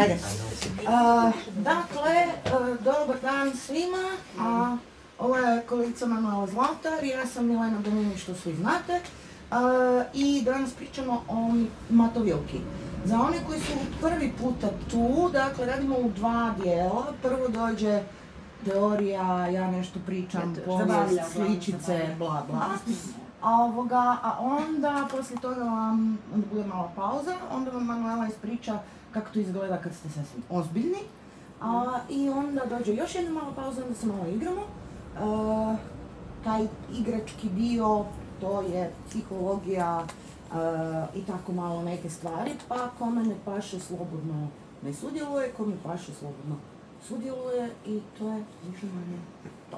Ajde. Dakle, dobar dan svima. Ovo je kolegica Manuela Zlatar i ja sam Milena Dominić, što svi znate. I danas pričamo o Matovilki. Za one koji su prvi puta tu, dakle radimo u dva dijela. Prvo dođe teorija, ja nešto pričam, povijest, sličice, bla bla. A onda, poslije toga vam bude mala pauza, onda vam Manuela ispriča kako to izgleda kad ste sasvim ozbiljni. I onda dođe još jedna mala pauza, onda se malo igramo. Taj igrački dio, to je psihologija i tako malo neke stvari, pa kome ne paše slobodno ne sudjeluje, kome paše slobodno sudjeluje i to je više manje to.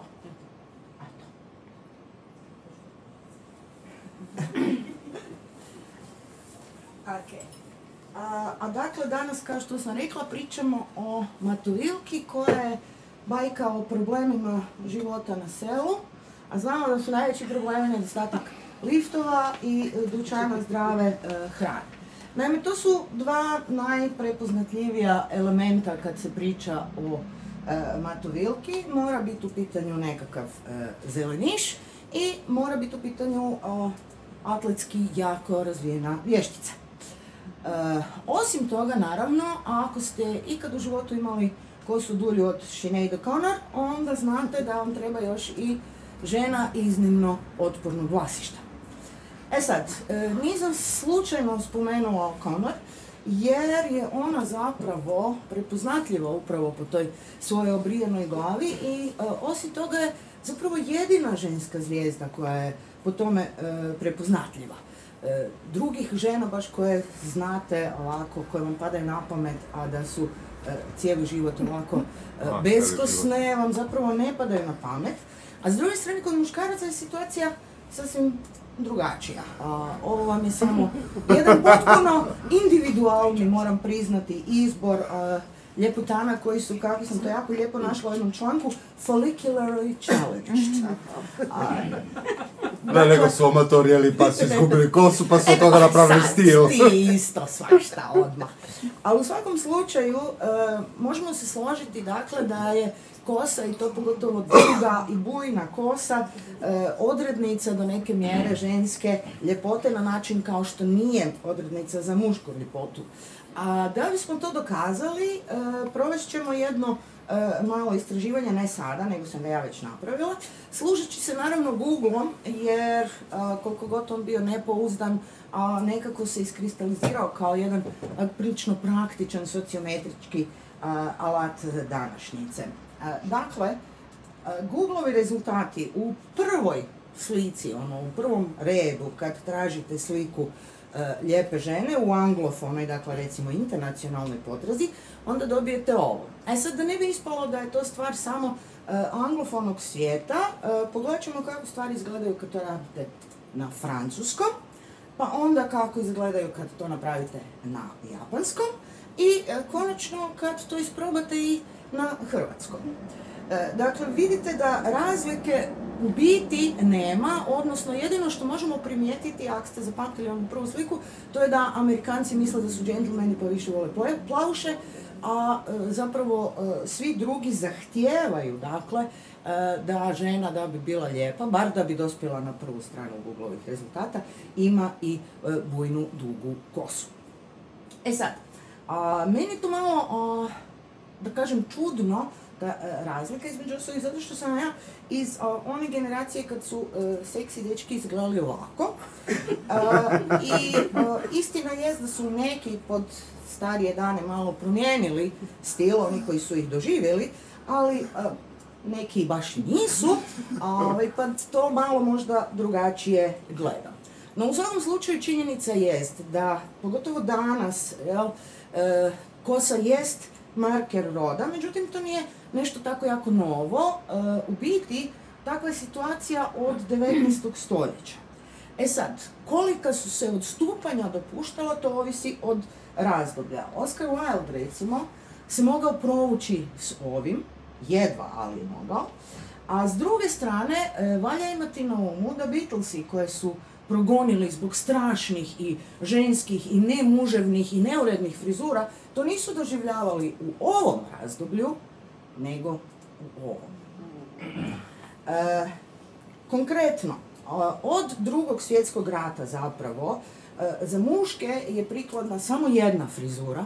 Dakle, danas, kao što sam rekla, pričamo o Matovilki, koja je bajka o problemima života na selu, a znamo da su najveći problemi nedostatak liftova i dućana zdrave hrane. Naime, to su dva najprepoznatljivija elementa kad se priča o Matovilki. Mora biti u pitanju nekakav zeleniš i mora biti u pitanju atletski jako razvijena vještica. Osim toga, naravno, ako ste ikad u životu imali kosu dulju od Sinead O'Connor, onda znate da vam treba još i žena iznimno otpornog vlasišta. Sad, nisam slučajno spomenula O'Connor, jer je ona zapravo prepoznatljiva upravo po toj svojoj obrijenoj glavi i osim toga je zapravo jedina ženska zvijezda koja je po tome prepoznatljiva. Drugih žena baš koje znate ovako, koje vam padaju na pamet, a da su cijeli život ovako beskosne, vam zapravo ne padaju na pamet. A s druge strane, kod muškaraca je situacija sasvim drugačija. Ovo vam je samo jedan potpuno individualni, moram priznati, izbor ljepotana koji su, kako sam to jako lijepo našla u jednom članku, follicularly challenged. Ne, nego su amatorjeli pa su izgubili kosu pa su od toga napravili stil. Ti isto svašta odmah. Ali u svakom slučaju možemo se složiti dakle da je kosa, i to pogotovo duga i bujna kosa, odrednica do neke mjere ženske ljepote na način kao što nije odrednica za mušku ljepotu. A da bismo to dokazali, provest ćemo jedno malo istraživanje, ne sada, nego sam ga ja već napravila, služeći se naravno Google-om, jer koliko god on bio nepouzdan, nekako se iskristalizirao kao jedan prilično praktičan sociometrički alat današnjice. Dakle, Google-ovi rezultati u prvoj slici, u prvom redu, kad tražite sliku lijepe žene u anglofonoj, dakle recimo internacionalnoj potrazi, onda dobijete ovo. Sad, da ne bi ispalo da je to stvar samo anglofonog svijeta, pogledat ćemo kako stvari izgledaju kad to radite na francuskom, pa onda kako izgledaju kad to napravite na japanskom i konačno kad to isprobate i na hrvatskom. Dakle, vidite da razlike u biti nema, odnosno jedino što možemo primijetiti, ako ste zapamtili onu prvu sliku, to je da Amerikanci misle da su džentlmeni pa više vole plavuše, a zapravo svi drugi zahtijevaju, dakle, da žena da bi bila lijepa, bar da bi dospjela na prvu stranu Google-ovih rezultata, ima i bujnu dugu kosu. Sad, meni to malo, da kažem, čudno, razlika između ostalih, zato što sam ja iz one generacije kad su seksi dečki izgledali ovako. I istina je da su neki pod starije dane malo promijenili stil, oni koji su ih doživjeli, ali neki baš i nisu, pa to malo možda drugačije gledam. No u svakom slučaju činjenica jest da, pogotovo danas, kosa jest marker roda, međutim to nije nešto tako jako novo. U biti, takva je situacija od 19. stoljeća. Sad, kolika su se odstupanja dopuštala, to ovisi od razdoblja. Oscar Wilde, recimo, se mogao provući s ovim, jedva, ali je mogao, a s druge strane, valja imati na umu da Beatlesi, koje su progonili zbog strašnih i ženskih i nemuževnih i neurednih frizura, to nisu doživljavali u ovom razdoblju, nego u ovom. Konkretno, od Drugog svjetskog rata zapravo, za muške je prikladna samo jedna frizura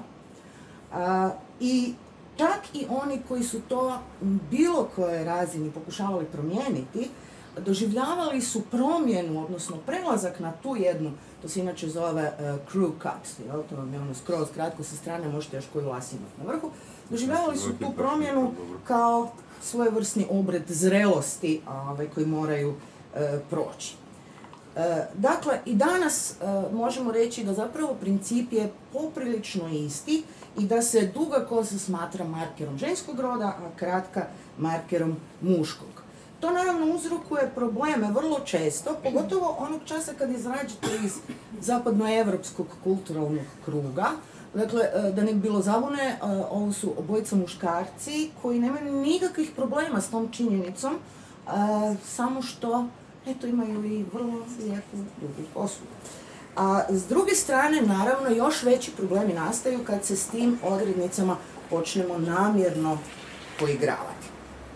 i čak i oni koji su to bilo koje razini pokušavali promijeniti, doživljavali su promjenu, odnosno prelazak na tu jednu, to se inače zove crew cut, to vam je ono skroz kratko sa strane, možete još koju las imati na vrhu, doživljavali su tu promjenu kao svojevrsni obred zrelosti koji moraju proći. Dakle, i danas možemo reći da zapravo princip je poprilično isti i da se duga kosa smatra markerom ženskog roda, a kratka markerom muškog. To naravno uzrokuje probleme vrlo često, pogotovo onog časa kad izrađujete iz zapadnoevropskog kulturalnog kruga. Dakle, da ne bi bilo zabune, ovo su obojica muškarci koji nemaju nikakvih problema s tom činjenicom, samo što eto, imaju i vrlo lijepu dugu kosu. A s druge strane, naravno, još veći problemi nastaju kad se s tim odrednicama počnemo namjerno poigravati.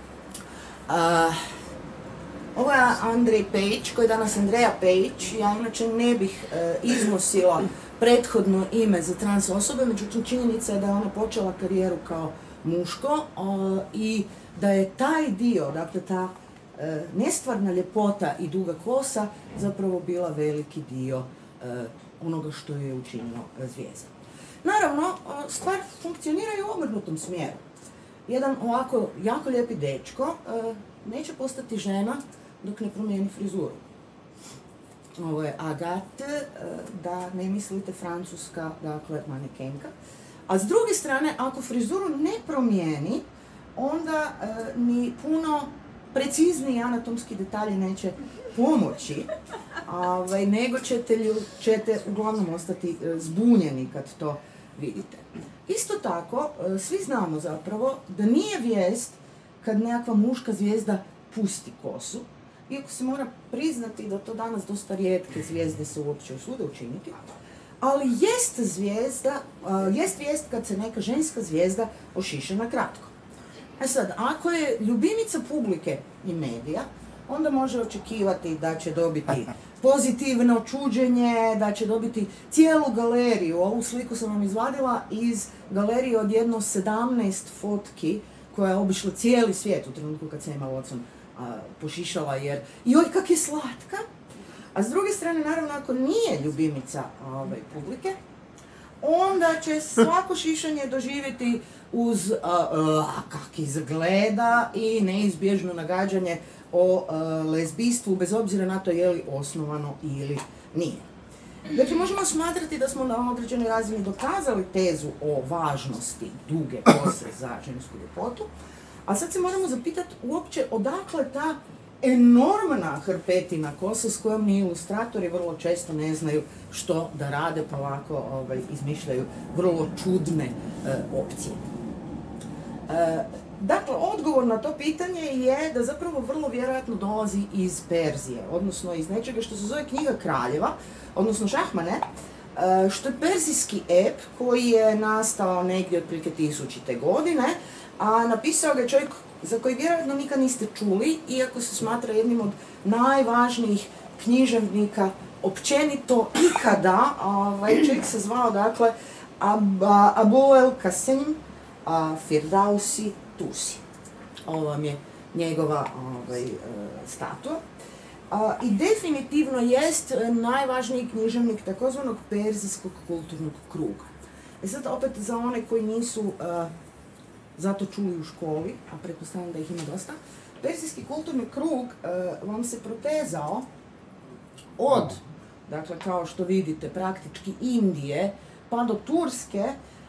Ovo je Andrej Pejić, koji je danas Andreja Pejić. Ja inače ne bih iznosila prethodno ime za trans osobe, međutim činjenica je da je ona počela karijeru kao muško i da je taj dio, dakle ta nestvarna ljepota i duga kosa zapravo bila veliki dio onoga što je učinio zvijezda. Naravno, stvar funkcionira i u obrnutom smjeru. Jedan ovako jako lijepi dečko neće postati žena dok ne promijeni frizuru. Ovo je Agathe, da ne mislite francuska, dakle manekenka. A s druge strane, ako frizuru ne promijeni, onda ni puno precizniji anatomski detalji neće pomoći, nego ćete uglavnom ostati zbunjeni kad to vidite. Isto tako, svi znamo zapravo da nije vijest kad nekakva muška zvijezda pusti kosu, iako se mora priznati da to danas dosta rijetke zvijezde se uopće usude učiniti, ali jest vijest kad se neka ženska zvijezda ošiša na kratko. E sad, ako je ljubimica publike i medija, onda može očekivati da će dobiti pozitivno čuđenje, da će dobiti cijelu galeriju. Ovu sliku sam vam izvadila iz galerije od jedno 17 fotki koja je obišla cijeli svijet u trenutku kad se Emma Watson pošišala jer joj kak je slatka. A s druge strane, naravno, ako nije ljubimica publike, onda će svako šišanje doživjeti uz kak izgleda i neizbježno nagađanje o lezbijstvu, bez obzira na to je li osnovano ili nije. Dakle, možemo smatrati da smo na određenoj razini dokazali tezu o važnosti duge kose za žensku ljepotu, a sad se moramo zapitati uopće odakle ta enormna hrpetina kose s kojom ni ilustratori vrlo često ne znaju što da rade, pa ovako izmišljaju vrlo čudne opcije. Dakle, odgovor na to pitanje je da zapravo vrlo vjerojatno dolazi iz Perzije, odnosno iz nečega što se zove Knjiga kraljeva, odnosno Šahmane, što je perzijski ep koji je nastao negdje otprilike 1000. godine, a napisao ga je čovjek za koji vjerojatno nikad niste čuli, iako se smatra jednim od najvažnijih književnika općenito ikada. Čovjek se zvao, dakle, Abu el-Qasim Firdausi Tusi. Ovo vam je njegova statua. I definitivno jest najvažniji književnik takozvanog perzijskog kulturnog kruga. Sad opet za one koji nisu zato čuli u školi, a pretpostavljam da ih ima dosta, perzijski kulturni krug vam se protezao od, dakle kao što vidite, praktički Indije pa do Turske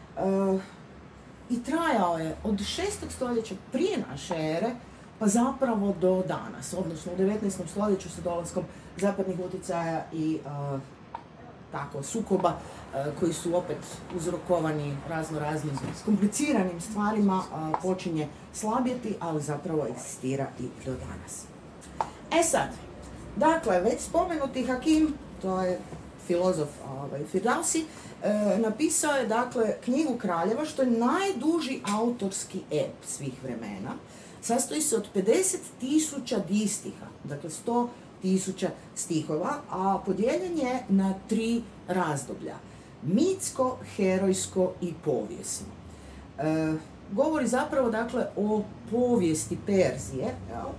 i trajao je od 6. stoljeća prije naše ere pa zapravo do danas, odnosno u 19. stoljeću sa dolaskom zapadnih utjecaja i sukoba koji su opet uzrokovani raznim kompliciranim stvarima, počinje slabjeti, ali zapravo egzistira i do danas. E sad, dakle, već spomenuti Hakim to je filozof Firdausi, napisao je dakle knjigu Kraljeva, što je najduži autorski ep svih vremena. Sastoji se od 50.000 distiha, dakle 100.000 stihova, a podijeljen je na 3 razdoblja. Mitsko, herojsko i povijesno. Govori zapravo dakle o povijesti Perzije,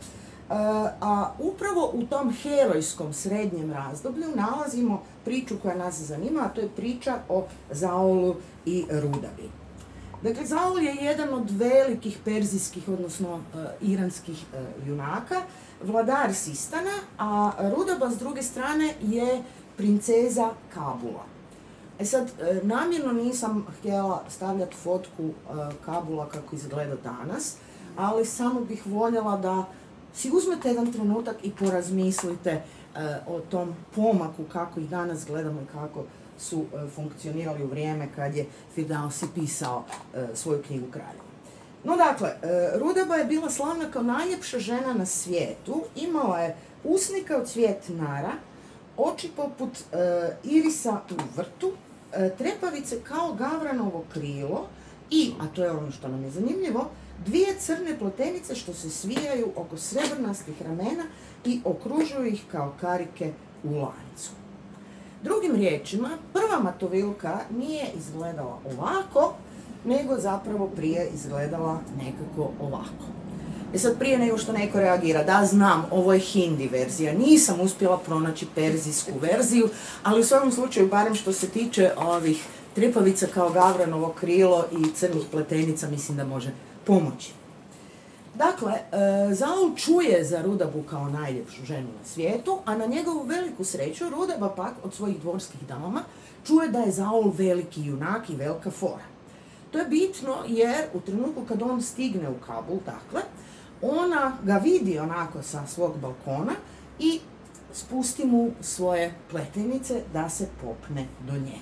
a upravo u tom herojskom srednjem razdoblju nalazimo priču koja nas zanima, a to je priča o Zaulu i Rudabi. Dakle, Zaul je jedan od velikih perzijskih, odnosno iranskih junaka, vladar Sistana, a Rudaba s druge strane je princeza Kabula. Sad, namjerno nisam htjela stavljati fotku Kabula kako izgleda danas, ali samo bih voljela da si uzmete jedan trenutak i porazmislite o tom pomaku kako ih danas gledamo i kako su funkcionirali u vrijeme kad je Firdausi pisao svoju knjigu Kraljeva. No dakle, Rudaba je bila slavna kao najljepša žena na svijetu, imala je usnika od cvijet nara, oči poput irisa u vrtu, trepavice kao gavranovo krilo i, a to je ono što nam je zanimljivo, 2 crne pletenice što se svijaju oko srebrnastih ramena i okružuju ih kao karike u lancu. Drugim riječima, prva Matovilka nije izgledala ovako, nego zapravo prije izgledala nekako ovako. Sad prije nego što neko reagira, da znam, ovo je hindi verzija, nisam uspjela pronaći perzijsku verziju, ali u svakom slučaju, barem što se tiče ovih trepavica kao gavranovo krilo i crnih pletenica, mislim da može pomoći. Dakle, Zaul čuje za Rudabu kao najljepšu ženu na svijetu, a na njegovu veliku sreću Rudaba pak od svojih dvorskih dama čuje da je Zaul veliki junak i velika fora. To je bitno jer u trenutku kad on stigne u Kabul, dakle, ona ga vidi onako sa svog balkona i spusti mu svoje pletenice da se popne do nje.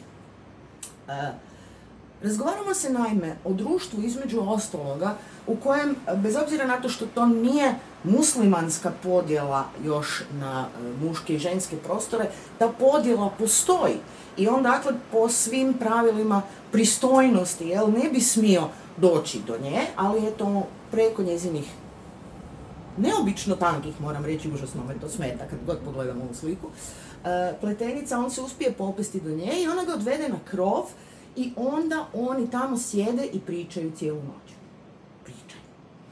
Razgovaramo se naime o društvu između ostaloga u kojem, bez obzira na to što to nije muslimanska podjela još na muške i ženske prostore, ta podjela postoji. I on dakle po svim pravilima pristojnosti ne bi smio doći do nje, ali je to preko njezinih neobično tankih, moram reći, užasno me to smeta kad god pogledam ovu sliku, pletenica, on se uspije popesti do nje i ona ga odvede na krov i onda oni tamo sjede i pričaju cijelu noć. Pričaju.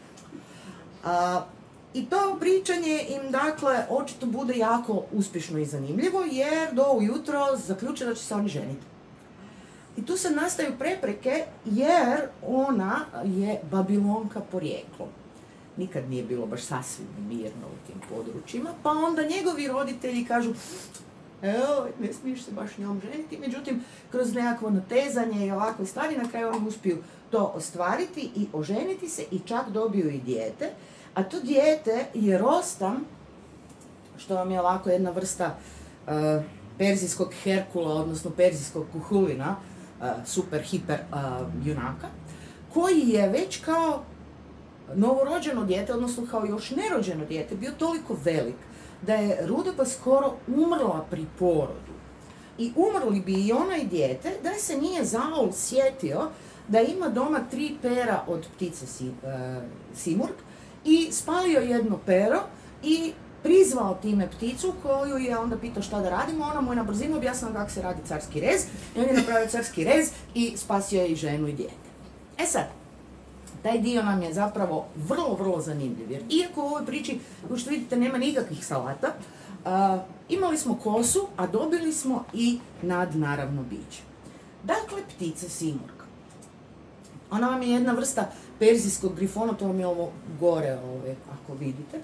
I to pričanje im, dakle, očito bude jako uspješno i zanimljivo, jer do ujutro zaključe da će se oni ženiti. I tu se nastaju prepreke, jer ona je Babilonka porijeklom. Nikad nije bilo baš sasvim mirno u tim područjima, pa onda njegovi roditelji kažu evo, ne smiješ se baš njom ženiti, međutim, kroz nekakvo natezanje i ovakve stvari, na kraju oni uspiju to ostvariti i oženiti se i čak dobiju i dijete, a to dijete je Rostam, što vam je ovako jedna vrsta perzijskog Herkula, odnosno perzijskog Kuhulina, super, hiper junaka, koji je već kao novorođeno dijete, odnosno kao još nerođeno dijete, bio toliko velik da je Rudaba skoro umrla pri porodu. I umrli bi i ona i dijete da se nije Zaul sjetio da ima doma 3 pera od ptice Simurg i spalio jedno pero i prizvao time pticu koju je onda pitao šta da radimo. Ona mu je na brzinu objasnila kako se radi carski rez i on je napravio carski rez i spasio je i ženu i dijete. E sad, taj dio nam je zapravo vrlo, vrlo zanimljiv, jer iako u ovoj priči, kao što vidite, nema nikakvih salata, imali smo kosu, a dobili smo i nadnaravno biće. Dakle, ptica Simurg. Ona vam je jedna vrsta perzijskog grifona, to vam je ovo gore, ako vidite,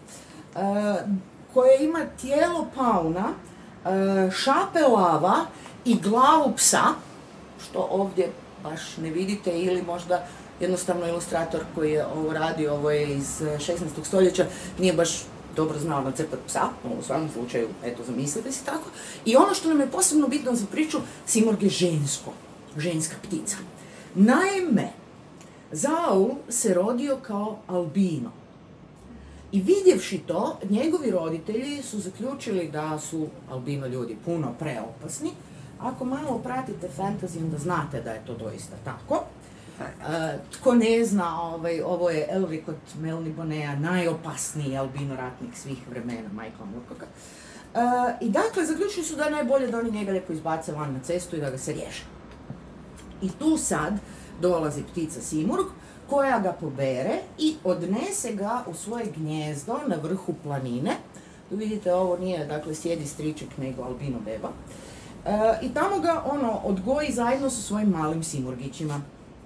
koje ima tijelo pauna, šape lava i glavu psa, što ovdje baš ne vidite, ili možda jednostavno ilustrator koji je ovo radio, ovo je iz 16. stoljeća, nije baš dobro znao nacrtati psa, u svakom slučaju, eto, zamislite si tako. I ono što nam je posebno bitno za priču, Simurg je ženska ptica. Naime, Zaul se rodio kao albino. I vidjevši to, njegovi roditelji su zaključili da su albino ljudi puno preopasni. Ako malo pratite fantasy, onda znate da je to doista tako. Tko ne zna, ovo je Elric od Melnibonea, najopasniji albino ratnik svih vremena, Michaela Moorcocka. I dakle, zaključili su da je najbolje da oni njega lijepo izbace van na cestu i da ga se riješe. I tu sad dolazi ptica Simurg, koja ga pobere i odnese ga u svoje gnjezdo na vrhu planine. Tu vidite, ovo nije, dakle, sjedi striček, nego albino beba. I tamo ga, odgoji zajedno sa svojim malim simurgićima.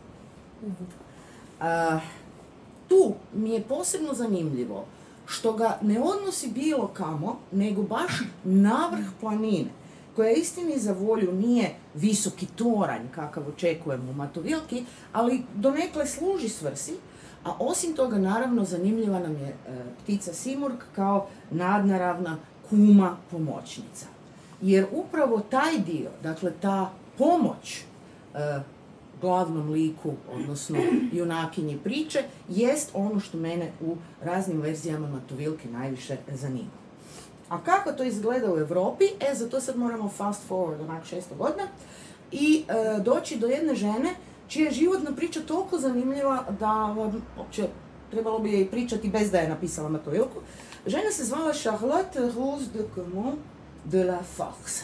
Tu mi je posebno zanimljivo što ga ne odnosi bilo kamo, nego baš na vrh planine, koja istini za volju nije visoki toranj kakav očekujemo u Matovilki, ali donekle služi svrsi, a osim toga naravno zanimljiva nam je ptica Simurg kao nadnaravna kuma pomoćnica. Jer upravo taj dio, dakle ta pomoć glavnom liku, odnosno junakinji priče, jest ono što mene u raznim verzijama Matovilke najviše zanima. A kako to izgleda u Europi? Za to sad moramo fast forward onak 600 godina i doći do jedne žene čija je životna priča toliko zanimljiva da uopće trebalo bi je i pričati bez da je napisala Matovilku. Žena se zvala Charlotte Rose de Caumont de la Force.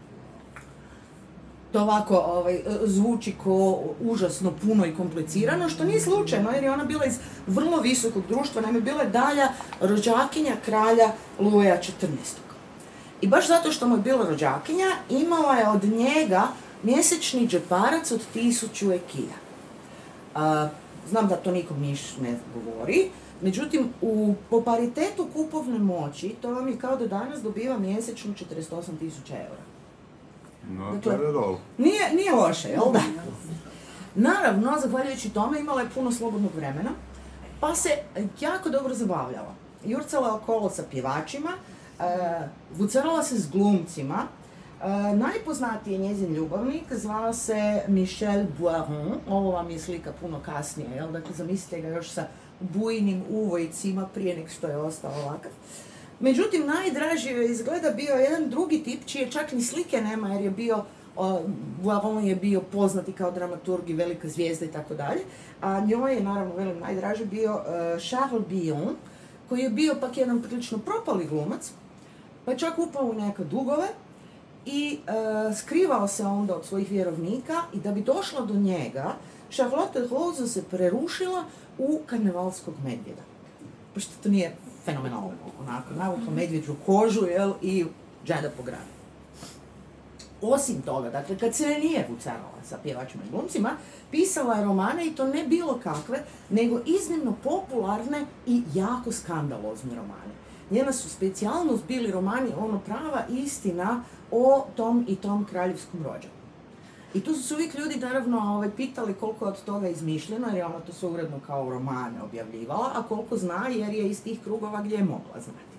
To ovako zvuči ko užasno puno i komplicirano, što nije slučajno jer je ona bila iz vrlo visokog društva, naime bila je dalja rođakinja kralja Luja XIV. I baš zato što mu je bila rođakinja, imala je od njega mjesečni džeparac od 1000 ekija. Znam da to nikom niš ne govori, međutim po paritetu kupovne moći to vam je kao da danas dobiva mjesečno 48.000 eura. Dakle, nije loše, jel da? Naravno, zahvaljujući tome imala je puno slobodnog vremena, pa se jako dobro zabavljala. Jurcala okolo sa pjevačima, vucarala se s glumcima. Najpoznatiji je njezin ljubavnik, zvao se Michel Boiron, ovo vam je slika puno kasnije, jel? Dakle, zamislite ga još sa bujnim uvojcima prije nek što je ostao ovakav. Međutim, najdraži joj izgleda bio jedan drugi tip, čije čak ni slike nema, jer je bio, Boiron je bio poznati kao dramaturg i velika zvijezda i tako dalje, a njoj je, naravno, velim najdraži bio Charles Billon, koji je bio pak jedan prilično propali glumac, pa je čak upao u neke dugove i skrivao se onda od svojih vjerovnika i da bi došla do njega, Charlotte Rose se prerušila u karnevalskog medvjeda. Pa što to nije fenomenalno, onako, navukla medvjeđu kožu, jel, i džada po gradu. Osim toga, dakle, kad se nije vucarala sa pjevačima i glumcima, pisala je romane i to ne bilo kakve, nego iznimno popularne i jako skandalozne romane. Njena su specijalnost bili romani prava istina o tom i tom kraljevskom rođaku. I tu su se uvijek ljudi naravno pitali koliko je od toga izmišljeno, jer je ona to sve uredno kao romane objavljivala, a koliko zna jer je iz tih krugova gdje je mogla znati.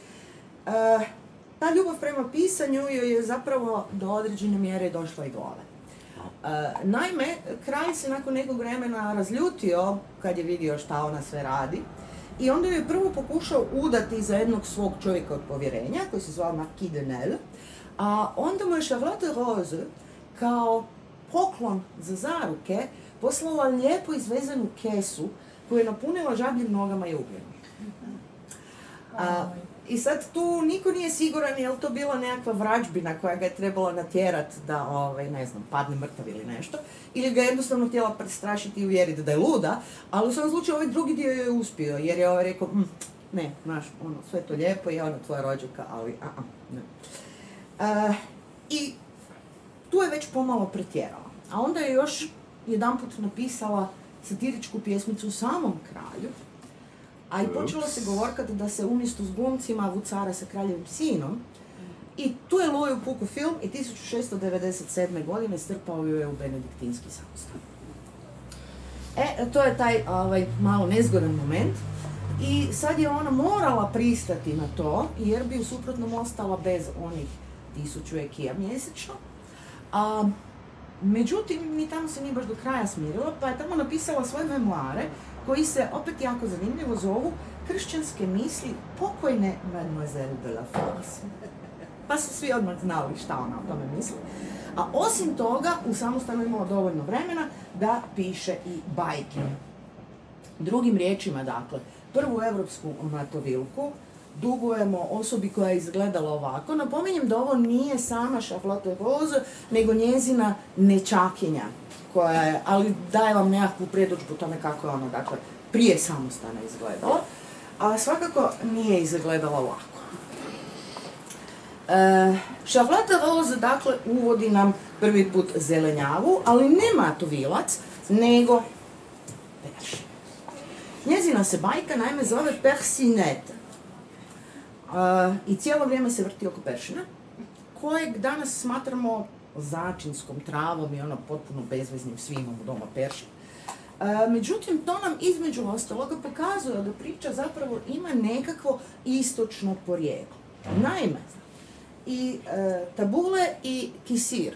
Ta ljubav prema pisanju joj je zapravo do određene mjere došla i glave. Naime, kralj se nakon nekog vremena razljutio kad je vidio šta ona sve radi i onda je prvo pokušao udati za jednog svog čovjeka od povjerenja, koji se zvao Marquis de Nesle, a onda mu je Charlotte Rose kao poklon za zaruke poslala lijepo izvezenu kesu koju je napunila žabljim nogama i ugljenom. I sad tu niko nije siguran je li to bila nekakva vražbina koja ga je trebala natjerat da, ne znam, padne mrtav ili nešto, ili ga je jednostavno htjela prestrašiti i uvjeriti da je luda, ali u svom slučaju ovaj drugi dio je uspio, jer je rekao, ne, znaš, sve to lijepo je ona tvoja rođaka, ali ne. I tu je već pomalo pretjerala. A onda je još jedanput napisala satiričku pjesmicu o samom kralju, a i počelo se govorkati da se umjesto s glumcima vucara sa kraljevim sinom. I tu je Luju puku film i 1697. godine strpao ju je u benediktinski samostan. To je taj malo nezgodan moment. I sad je ona morala pristati na to, jer bi u suprotnom ostala bez onih 1000 ekija mjesečno. Međutim, ni tamo se nije baš do kraja smirila, pa je tamo napisala svoje memoare, koji se opet jako zanimljivo zovu kršćanske misli pokojne Mademoiselle de la Force. Pa su svi odmah znali šta ona o tome misli. A osim toga, u samostanu imao dovoljno vremena da piše i bajke. Drugim riječima, dakle, prvu evropsku matovilku dugujemo osobi koja je izgledala ovako. Napominjem da ovo nije sama Charlotte Rose, nego njezina nečakinja, koja je, ali daje vam nekakvu predodžbu tome kako je ona, dakle, prije samostana izgledala, a svakako nije izgledala ovako. Charlotte Rose, dakle, uvodi nam prvi put zelenjavu, ali ne matovilac, nego peršin. Njezina se bajka naime zove Persinette. I cijelo vrijeme se vrti oko peršina, kojeg danas smatramo začinskom travom i ono potpuno bezveznim, svi imamo doma peršin. Međutim, to nam između ostaloga pokazuje da priča zapravo ima nekakvo istočno porijeklo. Naime, i tabule i kisir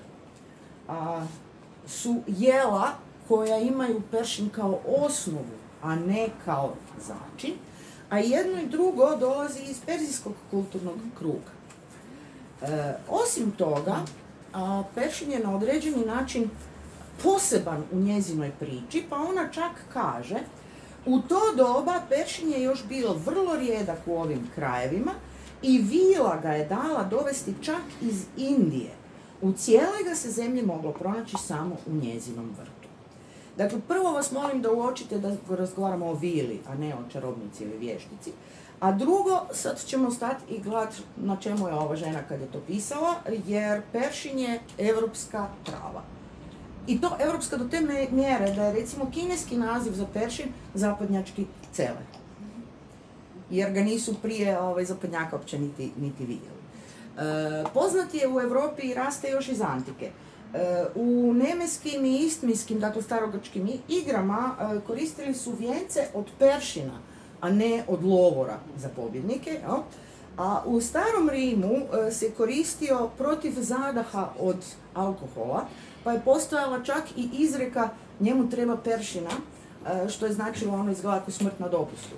su jela koja imaju peršin kao osnovu, a ne kao začin, a jedno i drugo dolazi iz perzijskog kulturnog kruga. Osim toga, peršin je na određeni način poseban u njezinoj priči, pa ona čak kaže, u to doba peršin je još bio vrlo rijedak u ovim krajevima i vila ga je dala dovesti čak iz Indije. U cijeloj ga se zemlji moglo pronaći samo u njezinom vrtu. Dakle, prvo vas molim da uočite da razgovaramo o vili, a ne o čarobnici ili vještici. A drugo, sad ćemo stati i gledati na čemu je ova žena kad je to pisala, jer peršin je evropska trava. I to evropska do te mjere da je recimo kineski naziv za peršin zapadnjački celer. Jer ga nisu prije zapadnjaka uopće niti vidjeli. Poznat je u Europi i raste još iz antike. U nemeskim i istmiskim, dakle starogrčkim igrama koristili su vijence od peršina, a ne od lovora za pobjednike. A u starom Rimu se koristio protiv zadaha od alkohola, pa je postojala čak i izreka njemu treba peršina, što je značilo ono izgleda kao smrt na dopustu.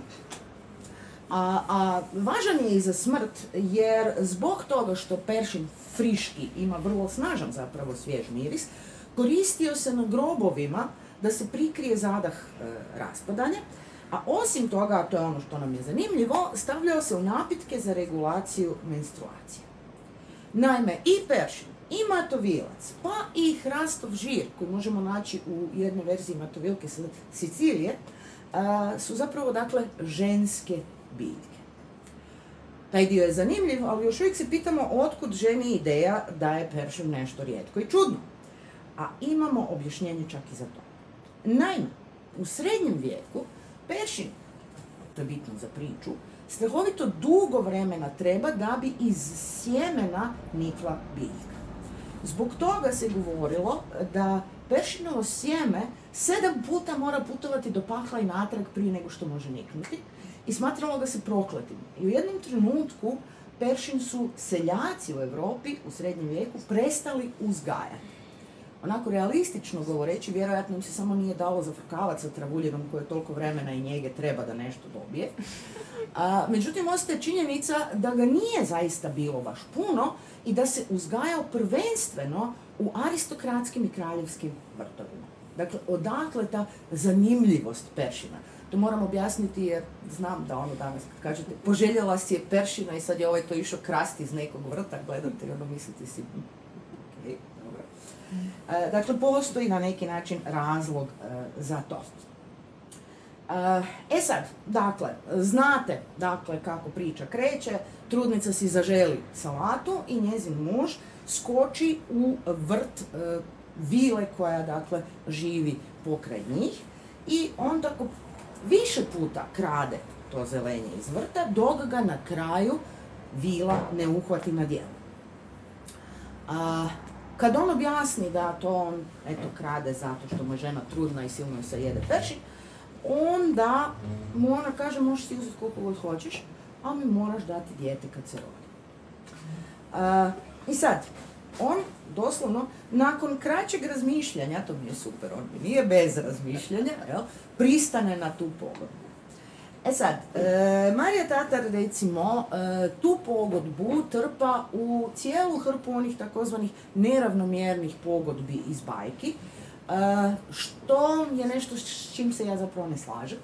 A važan je i za smrt, jer zbog toga što peršin friški ima vrlo snažan zapravo svjež miris, koristio se na grobovima da se prikrije zadah raspadanja, a osim toga, a to je ono što nam je zanimljivo, stavljao se u napitke za regulaciju menstruacije. Naime, i peršin, i matovilac, pa i hrastov žir, koji možemo naći u jednoj verziji matovilke sa Sicilije, su zapravo, dakle, ženske biljke. Taj dio je zanimljiv, ali još uvijek se pitamo otkud ženi ideja da je peršin nešto rijetko i čudno. A imamo objašnjenje čak i za to. Naime, u srednjem vijeku peršin, to je bitno za priču, strahovito dugo vremena treba da bi iz sjemena nikla biljka. Zbog toga se govorilo da peršinovo sjeme 7 puta mora putovati do pakla i natrag prije nego što može niknuti i smatralo ga se prokletim. I u jednom trenutku peršin su seljaci u Europi u srednjem vijeku prestali uzgajati. Onako realistično govoreći, vjerojatno im se samo nije dalo zafrkavati sa travuljenom koje toliko vremena i njege treba da nešto dobije. Međutim, ostaje činjenica da ga nije zaista bilo baš puno i da se uzgajao prvenstveno u aristokratskim i kraljevskim vrtovima. Dakle, odakle ta zanimljivost peršina? To moram objasniti jer znam da ono danas kad kažete poželjela si je peršina i sad je ovaj to išao krasti iz nekog vrta, gledate i ono mislite si okay, dobro. Dakle, postoji na neki način razlog za to. Sad, dakle, znate dakle, kako priča kreće, trudnica si zaželi salatu i njezin muž skoči u vrt vile koja dakle živi pokraj njih i on tako više puta krade to zelenje iz vrta dok ga na kraju vila ne uhvati na djelu. Kad on objasni da to on krade zato što mu je žena trudna i silno se jede peršin, onda mu ona kaže možeš si uzeti koliko god hoćeš, a mi moraš dati dijete kad se rodi. I sad, on doslovno, nakon kraćeg razmišljanja, to mi je super, on mi nije bez razmišljanja, pristane na tu pogodbu. E sad, Marija Tatar recimo tu pogodbu trpa u cijelu hrpu onih takozvanih neravnomjernih pogodbi iz bajki, što je nešto s čim se ja zapravo ne slažem.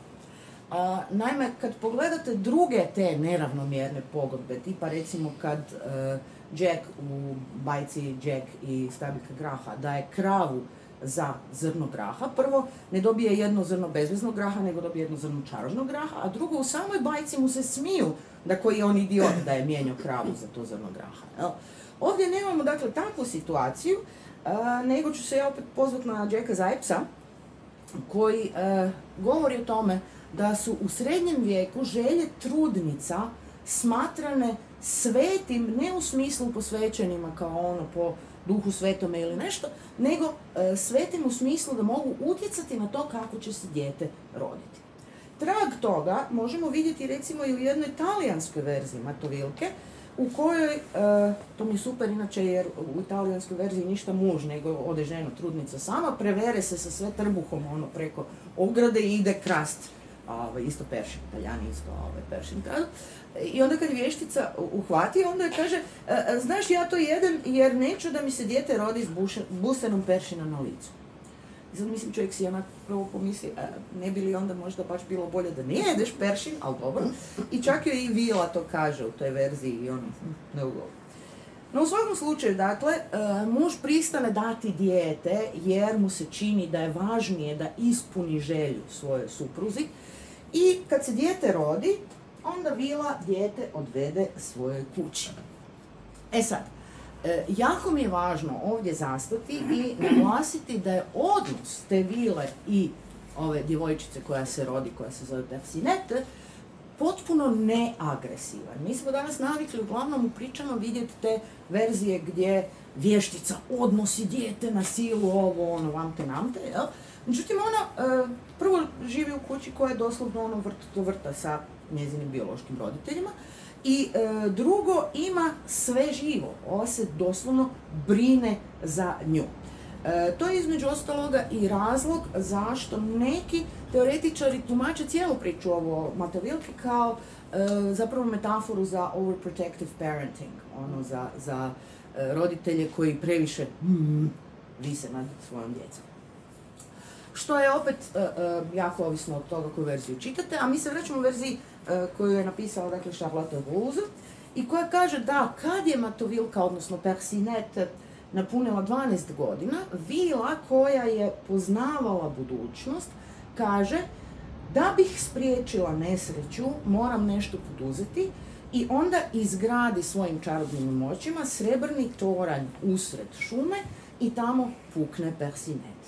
Naime, kad pogledate druge te neravnomjerne pogodbe, tipa recimo kad Jack u bajci Jack i stabljika graha daje kravu za zrno graha, prvo ne dobije jedno zrno bezveznog graha, nego dobije jedno zrno čarobnog graha, a drugo u samoj bajci mu se smiju da koji je on idiot da je mijenjao kravu za to zrno graha. Jel? Ovdje nemamo dakle takvu situaciju, nego ću se ja opet pozvati na Jacka Zajpsa, koji govori o tome da su u srednjem vijeku želje trudnica smatrane svetim, ne u smislu posvećenima kao ono po duhu svetome ili nešto, nego svetim u smislu da mogu utjecati na to kako će se dijete roditi. Trag toga možemo vidjeti recimo i u jednoj talijanskoj verziji Matovilke, u kojoj, to mi je super inače jer u italijanskoj verziji ništa muž, nego ode žena trudnica sama, prevere se sa sve trbuhom ono preko ograde i ide krast. Isto peršin, Italijani isto peršin kradu. I onda kad vještica uhvati, onda je kaže, znaš ja to jedem jer neću da mi se dijete rodi s busenom peršina na licu. I sad mislim čovjek si onak prvo pomisli, ne bi li onda možda baš bilo bolje da ne jedeš peršin, ali dobro. I čak joj i Vila to kaže u toj verziji i ono, ne ugovor. No u svakom slučaju, dakle, muž pristane dati dijete jer mu se čini da je važnije da ispuni želju svojoj supruzi i kad se dijete rodi, onda Vila dijete odvede svojoj kući. E sad, jako mi je važno ovdje zastati i naglasiti da je odnos te Vile i ove djevojčice koja se rodi, koja se zove Persinette, potpuno neagresivan. Mi smo danas navikli uglavnom u pričama vidjeti te verzije gdje vještica odnosi dijete na silu, ovo, ono, vamte, namte, jel? Međutim, ona prvo živi u kući koja je doslovno ono vrt do vrta sa njezinim biološkim roditeljima i drugo ima sve živo. Ova se doslovno brine za nju. To je između ostaloga i razlog zašto neki teoretičari tumače cijelu priču ovo Matovilke kao zapravo metaforu za overprotective parenting, ono za roditelje koji previše vise nad svojom djecom. Što je opet jako ovisno od toga koju verziju čitate, a mi se vraćamo u verziji koju je napisala dakle Charlotte Rose i koja kaže da kad je Matovilka, odnosno Persinette, napunila 12 godina, Vila koja je poznavala budućnost kaže da bih spriječila nesreću moram nešto poduzeti i onda izgradi svojim čarobnim moćima srebrni toranj usred šume i tamo pukne Persinette.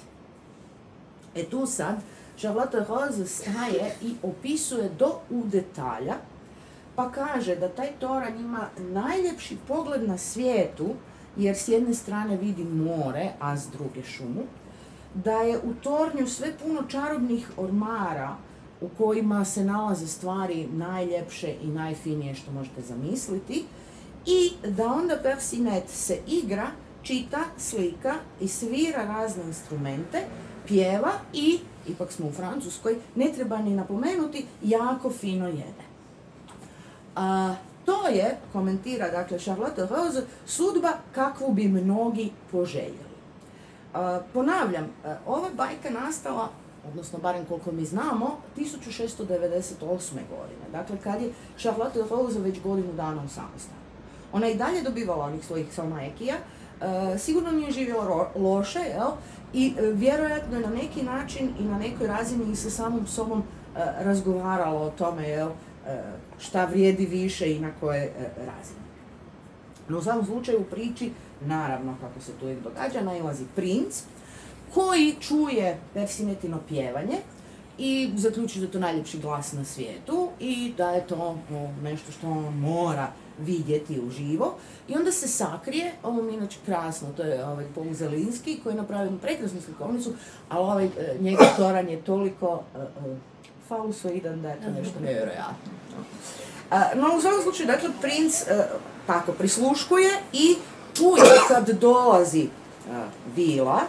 E tu sad Charlotte Rose staje i opisuje u detalja, pa kaže da taj toranj ima najljepši pogled na svijetu, jer s jedne strane vidi more, a s druge šumu, da je u tornju sve puno čarobnih ormara u kojima se nalaze stvari najljepše i najfinije što možete zamisliti i da onda Persinette se igra, čita, slika i svira razne instrumente, pjeva i, ipak smo u Francuskoj, ne treba ni napomenuti, jako fino jede. To je, komentira dakle Charlotte Rose, sudba kakvu bi mnogi poželjeli. Ponavljam, ova bajka nastala, odnosno barem koliko mi znamo, 1698. godine. Dakle, kad je Charlotte Rose već godinu dana u samostanu. Ona je i dalje dobivala onih svojih salmajekija, sigurno nije živjela loše, jel? I vjerojatno je na neki način i na nekoj razini i sa samom sobom razgovarala o tome, jel? Šta vrijedi više i na koje razine. No u svakom slučaju u priči, naravno kako se to uvijek događa, nailazi princ koji čuje Persinettino pjevanje i zaključi da je to najljepši glas na svijetu i da je to nešto što on mora vidjeti uživo i onda se sakrije, ovo mi inače krasno, to je Paul Zelinski koji je napravio jednu prekrasnu slikovnicu, ali njegov toranj je toliko falusoidan da je to nešto nevjerojatno. No u svakom slučaju, dakle, princ tako prisluškuje i uvijek kad dolazi Vila,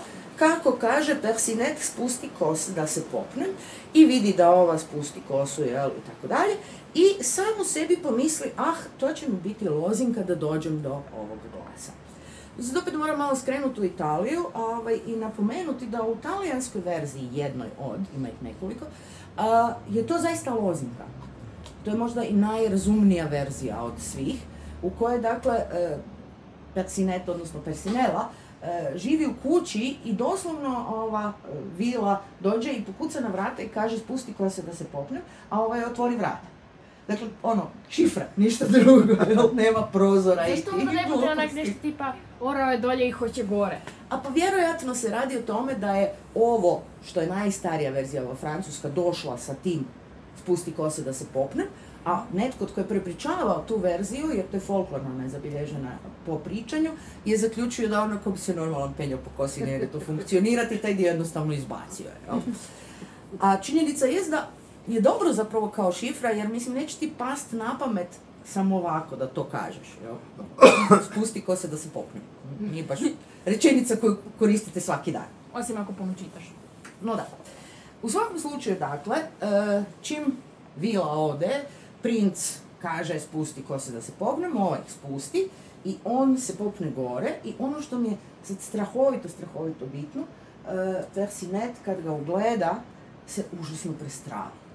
kako kaže Percinet spusti kosu da se popnem i vidi da ova spusti kosu, jel, i tako dalje. I sam u sebi pomisli, to će mi biti lozinka da dođem do ovog glasa. Zato opet moram malo skrenuti u Italiju i napomenuti da u talijanskoj verziji, jednoj od, ima ih nekoliko, je to zaista lozinka. To je možda i najrazumnija verzija od svih, u kojoj, dakle, Percinet, odnosno Percinella, živi u kući i doslovno ova vila dođe i pokuca na vrata i kaže spusti kose da se popnem, a otvori vrata. Dakle, šifra, ništa drugo, nema prozora i zašto onda ne bude onak nešto tipa orao je dolje i hoće gore? A pa vjerojatno se radi o tome da je ovo, što je najstarija verzija, ova francuska, došla sa tim spusti kose da se popnem, a netko tko je prepričavao tu verziju, jer to je folklorno nezabilježena po pričanju, je zaključio da onako bi se normalno penjao po kosi njega to funkcionirati, taj dio jednostavno izbacio. A činjenica je da je dobro zapravo kao šifra, jer mislim neće ti past na pamet samo ovako da to kažeš. Spusti kose da se popnem. Nije baš rečenica koju koristite svaki dan. Osim ako puno čitaš. No da. U svakom slučaju, dakle, čim vila ode, princ kaže spusti kose da se popnem, ovaj spusti i on se popne gore i ono što mi je sad strahovito bitno, Percinet kad ga ugleda se užasno prestravi.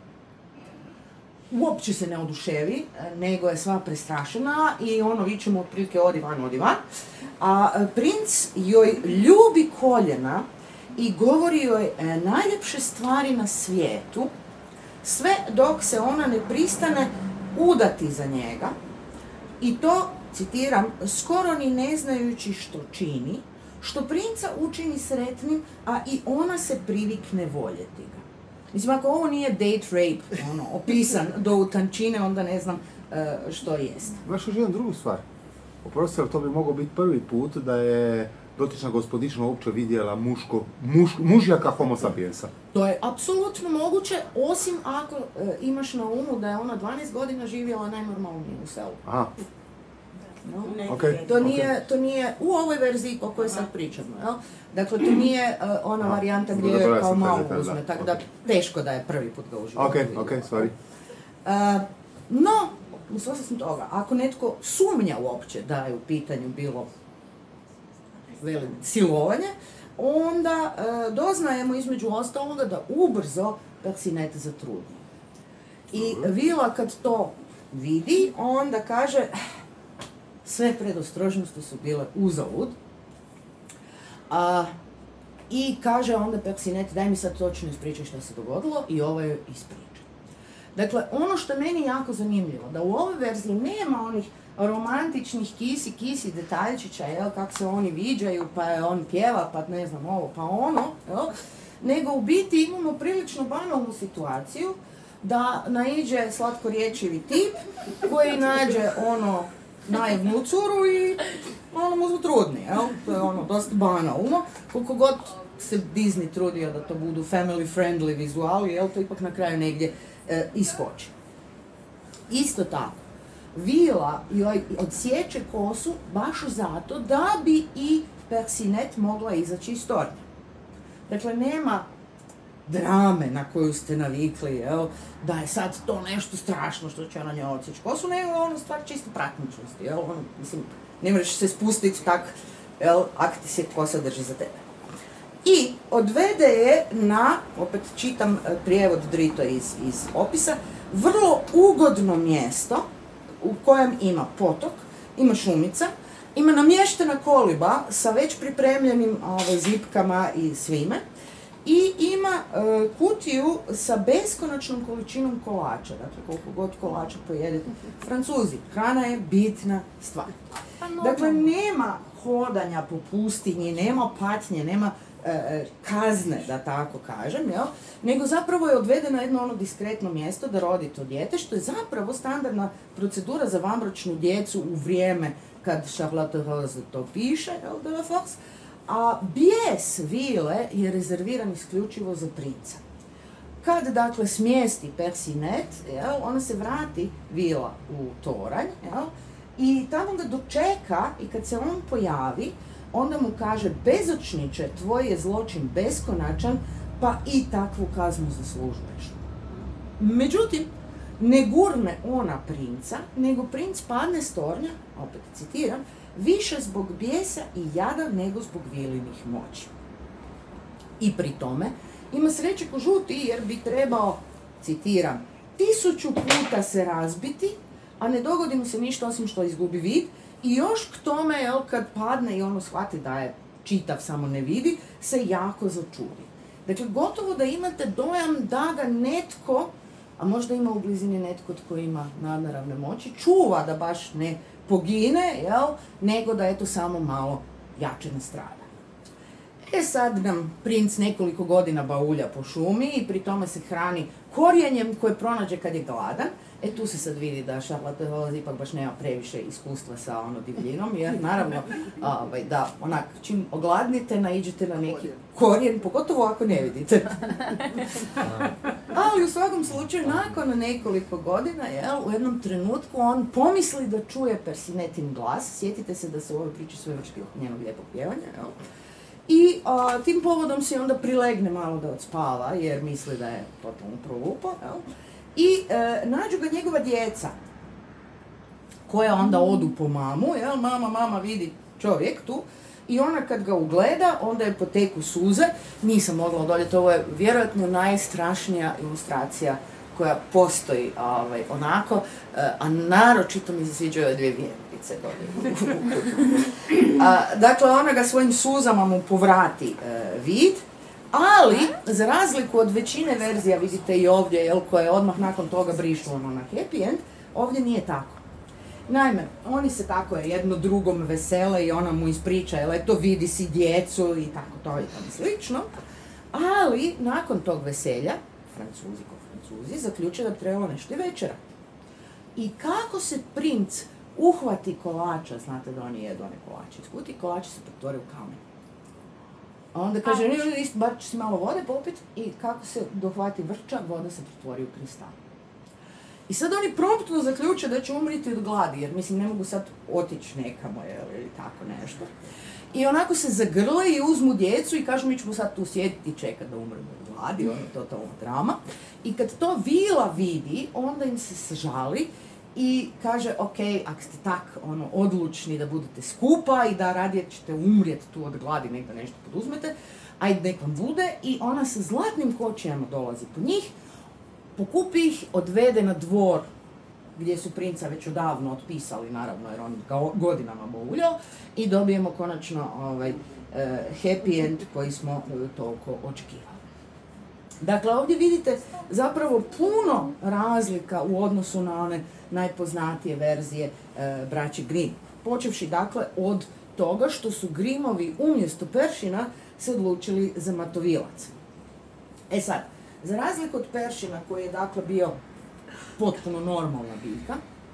Uopće se ne oduševi, nego je sva prestrašena i viče mu otprilike odi van. A princ joj ljubi koljena i govori joj najljepše stvari na svijetu, sve dok se ona ne pristane udati za njega. I to, citiram, skoro ni ne znajući što čini, što princa učini sretnim, a i ona se privikne voljeti ga. Mislim, ako ovo nije date rape, opisan do utančine, onda ne znam što jest. Znaš još jednu drugu stvar. Oprosti, ali to bi mogao biti prvi put da je dotična gospodična uopće vidjela mužjaka homo sapiensa. To je apsolutno moguće, osim ako imaš na umu da je ona 12 godina živjela najnormalnije u selu. Aha. No? Okay. To nije u ovoj verziji o kojoj sad pričamo. Jel? Dakle, to nije ona varijanta gdje je kao malo uzme, tako da teško da je prvi put ga uživao. Ok, sorry. No, osim toga, ako netko sumnja uopće da je u pitanju bilo silovanje, onda doznajemo između ostaloga da ubrzo Percinet zatrudni. I vila kad to vidi, onda kaže sve predostrožnosti su bile uzalud. I kaže onda Percinet, daj mi sad točno ispričaj što se dogodilo, i ovo je ispriča. Dakle, ono što je meni jako zanimljivo, da u ovoj verziji nema onih romantičnih kisi detaljčića, kako se oni viđaju, pa je on pjeva, pa ne znam ovo, pa ono, nego u biti imamo prilično banalnu situaciju da naiđe slatkorječivi tip koji nađe naivnu curu i mu zatrudni, to je dosta banalno, koliko god se Disney trudio da to budu family friendly vizuali, to ipak na kraju negdje iskoči. Isto tako, vila joj odsječe kosu baš zato da bi i Percinet mogla izaći iz tornja. Dakle, nema drame na koju ste navikli, da je sad to nešto strašno što će ona njoj odsjeći kosu, nego stvar čisto praktičnosti, mislim, ne možeš se spustiti tak, ako ti se kosa drži za tebe. I odvede je na, opet čitam prijevod Drito iz opisa, vrlo ugodno mjesto u kojem ima potok, ima šumica, ima namještena koliba sa već pripremljenim zipkama i svime i ima kutiju sa beskonačnom količinom kolača, dakle koliko god kolača pojedete. Francuzi, hrana je bitna stvar. Dakle, nema hodanja po pustinji, nema patnje, nema kazne, da tako kažem, nego zapravo je odvedeno jedno diskretno mjesto da rodi to dijete, što je zapravo standardna procedura za vanbračnu djecu u vrijeme kad Charlotte Rose to piše, de la Force, a bijes vile je rezerviran isključivo za princa. Kad, dakle, smjesti Percinet, ona se vrati vila u toranj, i tamo ga dočeka i kad se on pojavi, onda mu kaže, bezočniče, tvoj je zločin beskonačan, pa i takvu kaznu zaslužuješ. Međutim, ne gurne ona princa, nego princ padne s tornja, opet citiram, više zbog bijesa i jada nego zbog vilinih moći. I pri tome ima sreće ko žuti jer bi trebao, citiram, 1000 puta se razbiti, a ne dogodi mu se ništa osim što izgubi vid i još k tome, jel, kad padne i ono shvati da je čitav, samo ne vidi, se jako začudi. Dakle, gotovo da imate dojam da ga netko, a možda ima u blizini netko tko ima nadnaravne moći, čuva da baš ne pogine, jel, nego da eto samo malo jače nastrada. Sad nam princ nekoliko godina baulja po šumi i pri tome se hrani korijenjem koje pronađe kad je gladan. Tu se sad vidi da Charlotte Rose ipak baš nema previše iskustva sa divljinom, jer naravno da onak čim ogladnite naiđete na neki korijen, pogotovo ako ne vidite. Ali u svakom slučaju nakon nekoliko godina, u jednom trenutku on pomisli da čuje Persinetin glas, sjetite se da se u ovoj priči sve vršti oko njenog lijepog pjevanja, i tim povodom se onda prilegne malo da odspava, jer misli da je totalno prolupo, i nađu ga njegova djeca, koja onda odu po mamu, mama vidi čovjek tu, i ona kad ga ugleda, onda je poteku suze, nisam mogla odoljeti, ovo je vjerojatno najstrašnija ilustracija koja postoji onako, a naročito mi se sviđaju ove dvije vjernice dolje. Dakle, ona ga svojim suzama mu povrati vid, ali, za razliku od većine verzija, vidite i ovdje, koje odmah nakon toga brišu na happy end, ovdje nije tako. Naime, oni se tako jedno drugom vesele i ona mu ispriča, eto vidi si djecu i tako to i tamo slično, ali nakon tog veselja, Francuzi zaključe da bi trebalo nešto i večera. I kako se princ uhvati kolača, znate da oni jedu one kolače iz kutije, kolači se pretvore u kamen. A onda kaže, bar će si malo vode popit i kako se dohvati vrča, voda se pretvori u kristal. I sad oni promptno zaključe da će umriti od gladi, jer mislim ne mogu sad otići nekamo ili tako nešto. I onako se zagrle i uzmu djecu i kažu mi ćemo sad tu sjediti i čekati da umremo od gladi, ono je totalna drama. I kad to vila vidi, onda im se sažali i kaže, ok, ako ste tak odlučni da budete skupa i da radije ćete umrijeti tu od gladi, nek da nešto poduzmete, ajde nek vam bude, i ona sa zlatnim kočijama dolazi po njih, pokupi ih, odvede na dvor gdje su princa već odavno otpisali, naravno, jer on ga godinama bauljao, i dobijemo konačno happy end koji smo toliko očekivali. Dakle, ovdje vidite zapravo puno razlika u odnosu na one najpoznatije verzije braće Grimm. Počevši, dakle, od toga što su Grimmovi umjesto Peršina se odlučili za Matovilac. Sad, za razliku od Peršina, koji je, dakle, bio potpuno normalna biljka,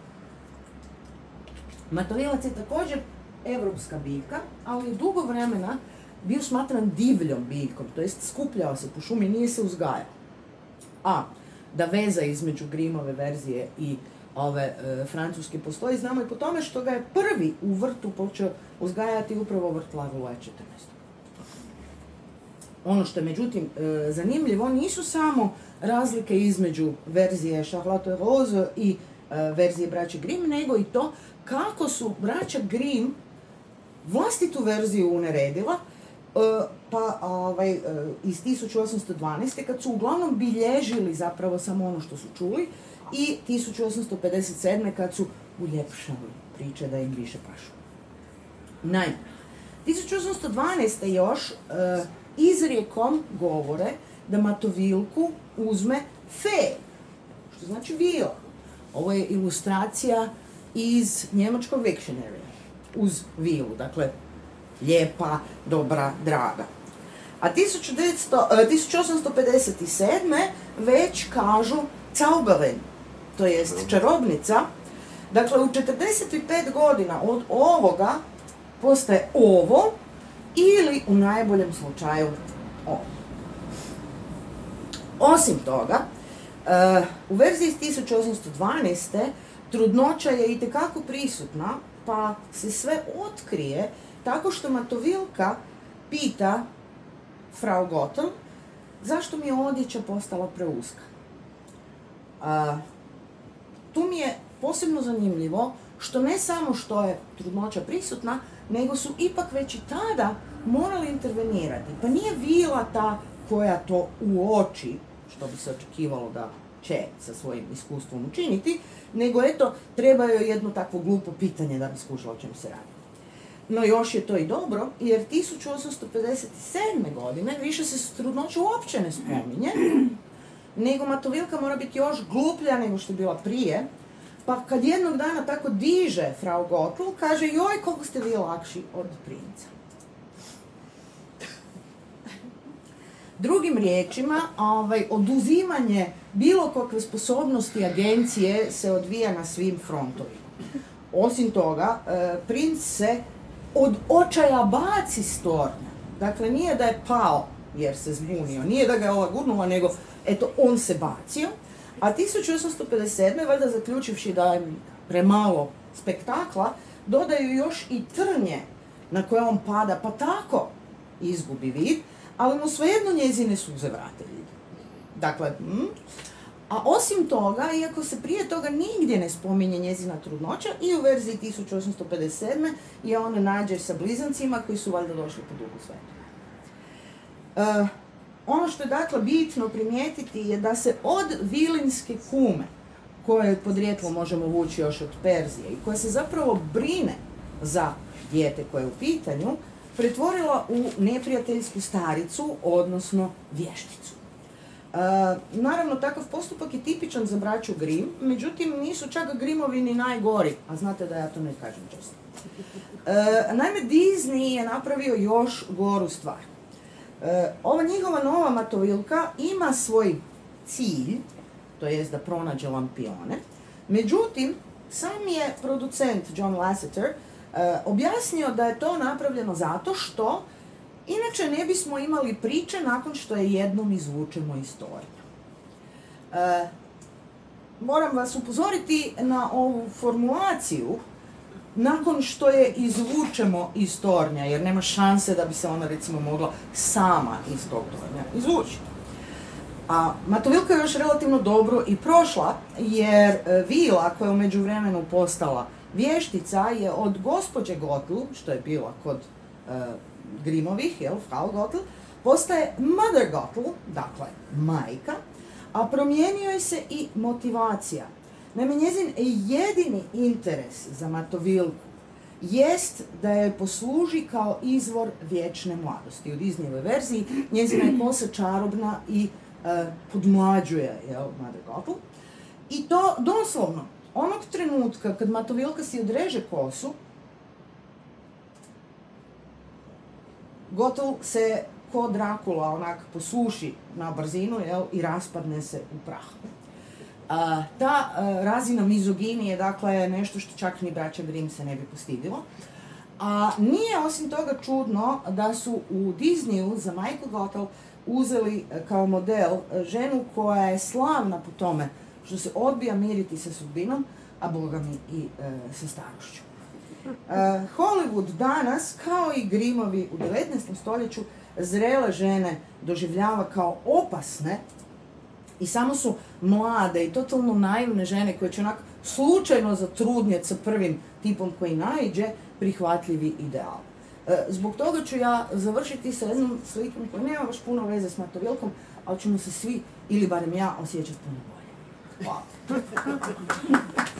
Matovilac je također evropska biljka, ali je dugo vremena bio smatran divljom biljkom, to jest skupljao se po šumi, nije se uzgajao. A da veza između Grimmove verzije i ove francuske postoji, znamo i po tome što ga je prvi u vrtu počeo uzgajati upravo vrt Lavalois 14. Ono što je međutim zanimljivo, nisu samo razlike između verzije Charlotte Rose i verzije braće Grimm, nego i to kako su braća Grimm vlastitu verziju uneredila, iz 1812. kad su uglavnom bilježili zapravo samo ono što su čuli, i 1857. kad su uljepšali priče da im više pašu. Naime, 1812. još izrijekom govore da Matovilku uzme fe, što znači vila. Ovo je ilustracija iz njemačkog dictionary, uz vilu, dakle, lijepa, dobra, draga. A 1857. već kažu Zauberin, to jest čarobnica. Dakle, u 45 godina od ovoga postaje ovo, ili u najboljem slučaju ovo. Osim toga, u verziji iz 1812. trudnoća je itekako prisutna, pa se sve otkrije tako što Matovilka pita Frau Gothel zašto mi je odjeća postala preuska. Tu mi je posebno zanimljivo što ne samo što je trudnoća prisutna, nego su ipak već i tada morali intervenirati. Pa nije Vila ta koja to uoči, što bi se očekivalo da će sa svojim iskustvom učiniti, nego eto, treba joj jedno takvo glupo pitanje da bi skušala o čem se radi. No još je to i dobro, jer 1857. godine više se trudnoća uopće ne spominje, nego Matovilka mora biti još gluplja nego što je bila prije, pa kad jednog dana tako diže Frau Gothel, kaže joj koliko ste vi lakši od princa. Drugim riječima, oduzimanje bilo kakve sposobnosti agencije se odvija na svim frontovima. Osim toga, princ se od očaja baci s tornja. Dakle, nije da je pao jer se zbunio, nije da ga je ova gurnula, nego eto, on se bacio. A 1857. valjda zaključivši da je premalo spektakla, dodaju još i trnje na koje on pada, pa tako izgubi vid, ali mu svejedno njezine suze vrate vid. Dakle, a osim toga, iako se prije toga nigdje ne spominje njezina trudnoća, i u verziji 1857. je ona nađe sa blizancima koji su valjda došli po dugu sveta. Ono što je dakle bitno primijetiti je da se od vilinske kume, koje podrijetlo možemo vući još od Perzije i koja se zapravo brine za dijete koje je u pitanju, pretvorila u neprijateljsku staricu, odnosno vješticu. Naravno, takav postupak je tipičan za braću Grimm, međutim nisu čak Grimmovi ni najgori, a znate da ja to ne kažem često. Naime, Disney je napravio još goru stvar. Ova njihova nova Matovilka ima svoj cilj, to jest da pronađe lampione, međutim, sam je producent John Lasseter objasnio da je to napravljeno zato što inače ne bismo imali priče nakon što je jednom izvučemo iz tornja. Moram vas upozoriti na ovu formulaciju nakon što je izvučemo iz tornja, jer nema šanse da bi se ona recimo mogla sama iz tog tornja izvući. A Matovilka je još relativno dobro i prošla, jer Vila, koja je u međuvremenu postala vještica, je od gospođe Gothel, što je bila kod Grimmovih, Frau Gothel, postaje Mother Gothel, dakle majka, a promijenio je se i motivacija. Naime, njezin jedini interes za Matovilku jest da joj posluži kao izvor vječne mladosti. U Disneyjevoj verziji njezina je kosa čarobna i podmlađuje Mother Gothel. I to doslovno, onog trenutka kad Matovilka si odreže kosu, Gothel se ko Drakula onak posuši na brzinu i raspadne se u prah. Ta razina mizoginije, dakle, nešto što čak ni braća Grimm se ne bi postiglo. A nije osim toga čudno da su u Disneyu za majku Gothel uzeli kao model ženu koja je slavna po tome što se odbija miriti sa sudbinom, a bogami i sa starošću. Hollywood danas, kao i Grimmovi u 19. stoljeću, zrele žene doživljava kao opasne i samo su mlade i totalno naivne žene koje će onako slučajno zatrudnjeti sa prvim tipom koji naiđe prihvatljivi ideal. Zbog toga ću ja završiti sa jednom slikom koja nema baš puno veze s Matovilkom, ali ćemo se svi, ili barem ja, osjećati puno bolje. Hvala.